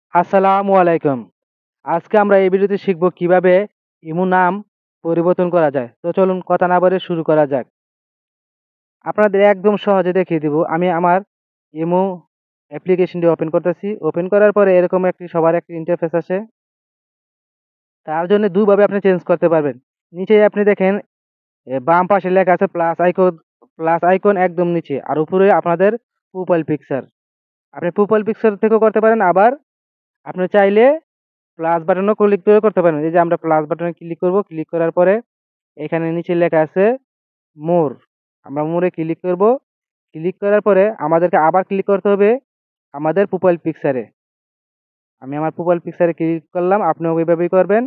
আসসালামু আলাইকুম। আজকে আমরা এই ভিডিওতে শিখব কিভাবে ইমো নাম পরিবর্তন করা যায়। তো চলুন কথা না বাড়িয়ে শুরু করা যাক। আপনাদের একদম সহজে দেখিয়ে দিব। আমি আমার ইমো অ্যাপ্লিকেশনটি ওপেন করতেছি। ওপেন করার পরে এরকম সবার একটি ইন্টারফেস আসে। তার জন্য ২ ভাবে আপনি চেঞ্জ করতে পারবেন। নিচে আপনি দেখেন বাম পাশে লেখা আছে প্লাস আইকন একদম নিচে। আর উপরে আপনাদের প্রোফাইল পিকচার। আপনি প্রোফাইল পিকচার থেকেও করতে পারেন, আবার আপনি চাইলে প্লাস বাটনও ক্লিক করে করতে পারেন। এই যে আমরা প্লাস বাটনে ক্লিক করব। ক্লিক করার পরে এখানে নিচে লেখা আছে মোর। আমরা মোরে ক্লিক করব। ক্লিক করার পরে আমাদেরকে আবার ক্লিক করতে হবে আমাদের প্রোফাইল পিকচারে। আমি আমার প্রোফাইল পিকচারে ক্লিক করলাম। আপনিও ওইভাবেই করবেন।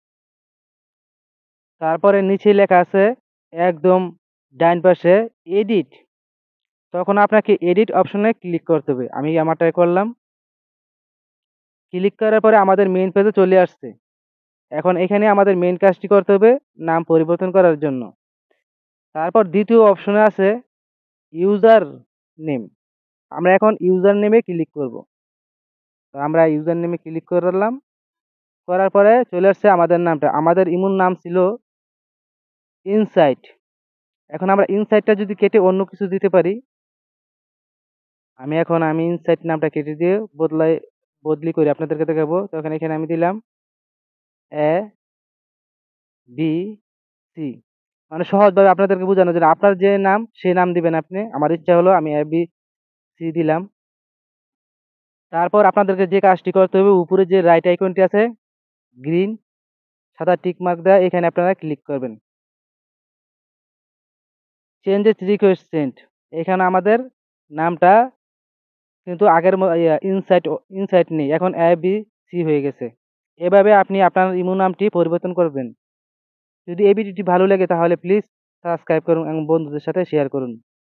তারপরে নিচে লেখা আছে একদম ডাইন পাশে এডিট। তখন আপনাকে এডিট অপশনে ক্লিক করতে হবে। আমি আমারটাই করলাম। ক্লিক করার পরে আমাদের মেইন পেজে চলে আসছে। এখন এখানে আমাদের মেইন কাজটি করতে হবে নাম পরিবর্তন করার জন্য। তারপর দ্বিতীয় অপশনে আছে ইউজার নেম। আমরা এখন ইউজার নেমে ক্লিক করব। তো আমরা ইউজার নেমে ক্লিক করলাম। করার পরে চলে আসছে আমাদের নামটা। আমাদের ইমুর নাম ছিল ইনসাইট। এখন আমরা ইনসাইটটা যদি কেটে অন্য কিছু দিতে পারি। আমি ইনসাইট নামটা কেটে দিয়ে বদলি করে আপনাদেরকে দেখাবো। তখন এখানে আমি দিলাম এ বি সি। মানে সহজভাবে আপনাদেরকে বোঝানোর জন্য আপনার যে নাম সেই নাম দিবেন আপনি। আমার ইচ্ছা হলো আমি এ বি সি দিলাম। তারপর আপনাদেরকে যে কাজটি করতে হবে, উপরে যে রাইট আইকনটি আছে গ্রিন সাদা টিক মার্ক দেওয়া, এখানে আপনারা ক্লিক করবেন। চেঞ্জেস রিকোয়েস্ট সেন্ট, এখানে আমাদের নামটা কিন্তু আগের ইনসাইট নেই, এখন এ বি সি হয়ে গেছে। এভাবে আপনি আপনার ইমো নামটি পরিবর্তন করবেন। যদি এই ভিডিওটি ভালো লাগে তাহলে প্লিজ সাবস্ক্রাইব করুন এবং বন্ধুদের সাথে শেয়ার করুন।